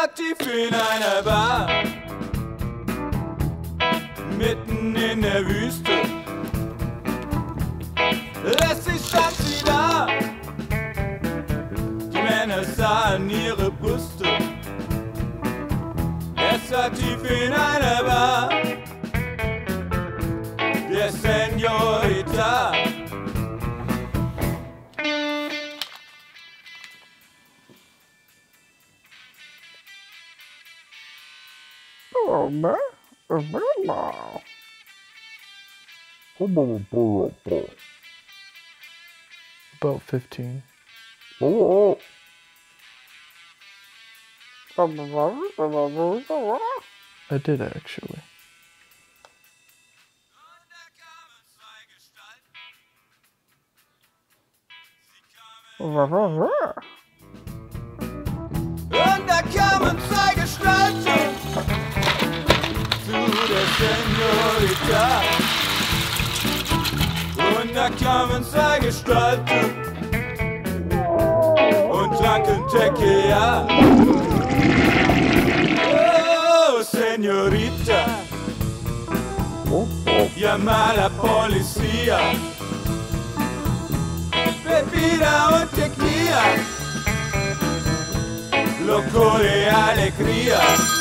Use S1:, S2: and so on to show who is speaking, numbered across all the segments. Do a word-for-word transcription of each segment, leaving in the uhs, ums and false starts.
S1: aktiv in einer Bar, mitten in der Wüste. Lässig stand sie da, die Männer sahen ihre Brüste. Es war tief in einer Bar, der Seniorita.
S2: About fifteen. I did actually.
S1: Und da kamen zwei Gestalten zu der Seniorita. Und da kamen zwei Gestalten und tranken Tequila. Oh, Seniorita, llama a la policía. Bebida und Tequila, loco de alegría.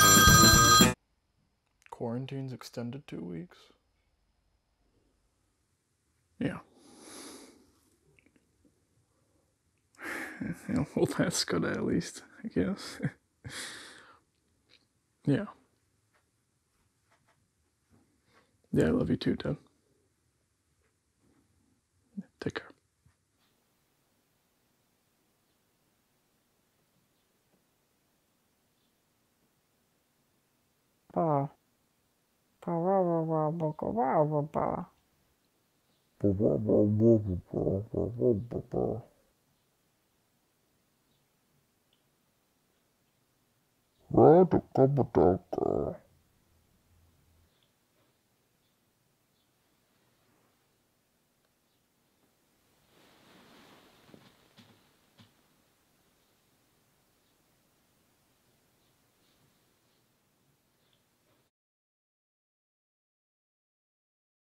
S2: Quarantine's extended two weeks. Yeah. Well, that's good at least, I guess. Yeah. Yeah, I love you too, Dad. Take care.
S3: Pa. Pa pa pa pa pa pa pa. Pa pa pa pa pa.